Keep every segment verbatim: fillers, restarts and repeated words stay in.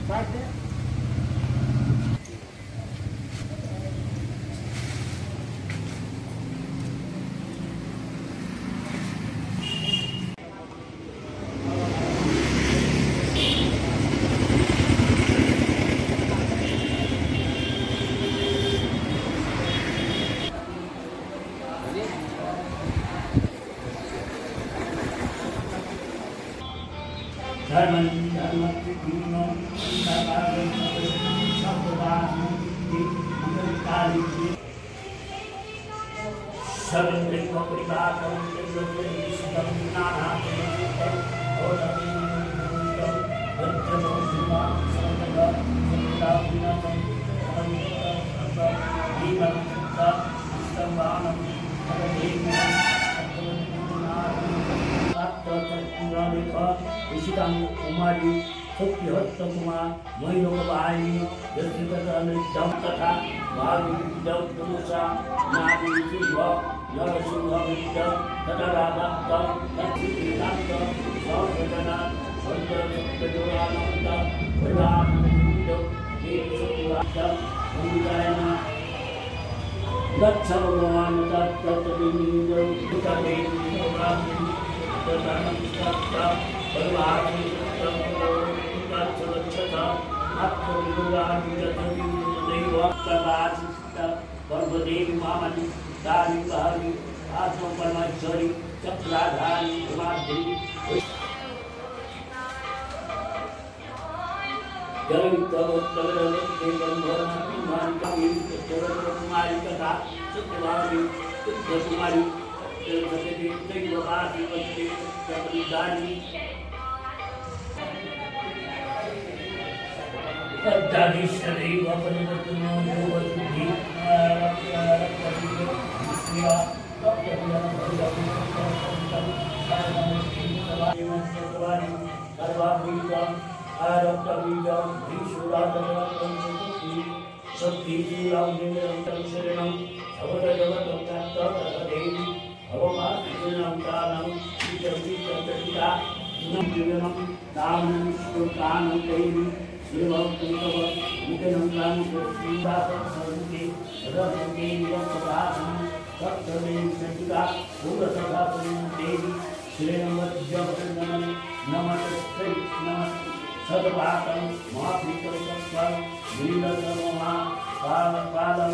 कुमारी शक्ति हस्त कुमार महिलोकवाहिनी यम तथा भाविषा नारी सिंह नरसिंह विद्य तथा राधाक्त तत्सिद्धांत सौजना संतोरानंद परिवारानंद दक्ष भगवान तत्तविंदो पर्वदेवी मामनी दारी बहारी आत्म परमेश्वरी चक्राधारी हिमाद्री कुमारी कथा सत्यभावी कुमारी दानीश्वरी अपरिवर्तनो योगसिद्धि सदभातं माफिकल्पं नीलतमः पादं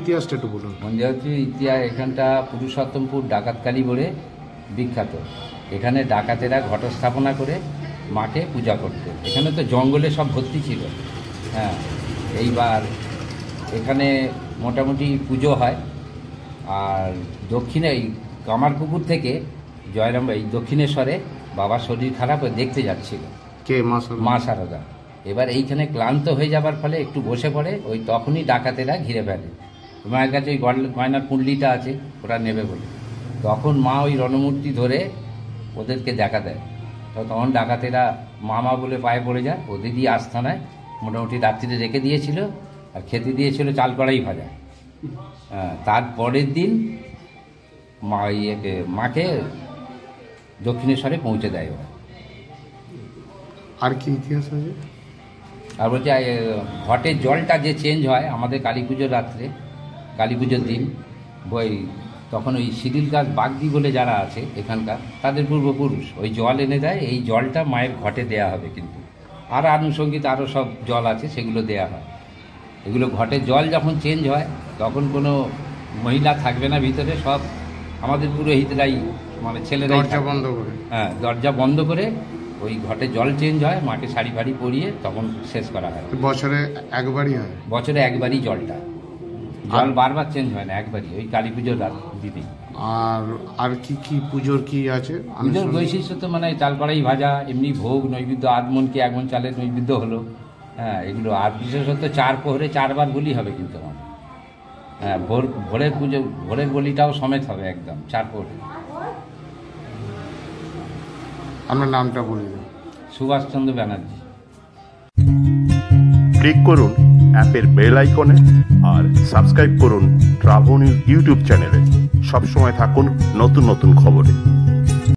ইতিহাসটা একটু বলুন। মন্দিরটির ইতিহাস এখানটা পুরুষোত্তমপুর ডাকাতকালী বলে বিখ্যাত। এখানে ডাকাতেরা ঘটস্থাপনা করে মাকে পূজা করতে। এখানে তো জঙ্গলে সব ভর্তি ছিল। হ্যাঁ, এইবার এখানে মোটামুটি পুজো হয়। আর দক্ষিণে এই কামারপুকুর থেকে জয়রাম এই দক্ষিণেশ্বরে বাবার শরীর খারাপ হয়ে দেখতে যাচ্ছিল কে মা সারদা? মা সারদা। এবার এইখানে ক্লান্ত হয়ে যাবার ফলে একটু বসে পড়ে, ওই তখনই ডাকাতেরা ঘিরে ফেলে। মায়ের কাছে ওই গয়নার কুণ্ডলিটা আছে, ওরা নেবে বলে। তখন মা ওই রণমূর্তি ধরে ওদেরকে দেখা দেয়। তো তখন ডাকাতেরা মামা বলে পায়ে পড়ে যায়। ওদেরই আস্থানায় মোটামুটি রাত্রিতে রেখে দিয়েছিল, আর খেতে দিয়েছিল চাল কড়াই ভাজা। হ্যাঁ, তার পরের দিন মা ইয়েকে মাকে দক্ষিণেশ্বরে পৌঁছে দেয় ওরা। আর কি ইতিহাস আছে? আর বলছে ঘটের জলটা যে চেঞ্জ হয় আমাদের কালী পুজোর রাত্রে, কালী পুজোর দিন, ওই তখন ওই শিডিল গাছ বাগদি বলে যারা আছে এখানকার, তাদের পূর্বপুরুষ ওই জল এনে দেয়। এই জলটা মায়ের ঘটে দেয়া হবে কিন্তু। আর আনুষঙ্গিক আরও সব জল আছে, সেগুলো দেয়া হয়। এগুলো ঘটের জল যখন চেঞ্জ হয় তখন কোনো মহিলা থাকবে না ভিতরে, সব আমাদের পুরোহিতরাই, মানে ছেলেরাই দরজা বন্ধ করে। হ্যাঁ, দরজা বন্ধ করে ওই ঘটে জল চেঞ্জ হয়, মাকে শাড়ি ফাড়ি পরিয়ে তখন শেষ করা হয়। বছরে একবারই হয়? বছরে একবারই জলটা, জল বারবার চেঞ্জ হয় না, একবারই ওই কালী পুজোর রাত দিদি। আর আর কি কি পুজোর কি আছে? পুজোর বৈশিষ্ট্য তো মানে চাল কড়াই ভাজা, এমনি ভোগ নৈবেদ্য, আধমন কি এক মন চালের নৈবেদ্য হলো। হ্যাঁ, এগুলো। আর বিশেষত চার প্রহরে চারবার বলি হবে কিন্তু আমার। হ্যাঁ, ভোর ভোরের পুজো, ভোরের বলিটাও সমেত হবে একদম চার প্রহরে। আপনার নামটা বলে দিন। সুভাষচন্দ্র ব্যানার্জি। ক্লিক করুন অ্যাপের বেল আইকনে আর সাবস্ক্রাইব করুন ট্রাভো নিউজ ইউটিউব চ্যানেলে। সবসময় থাকুন নতুন নতুন খবরে।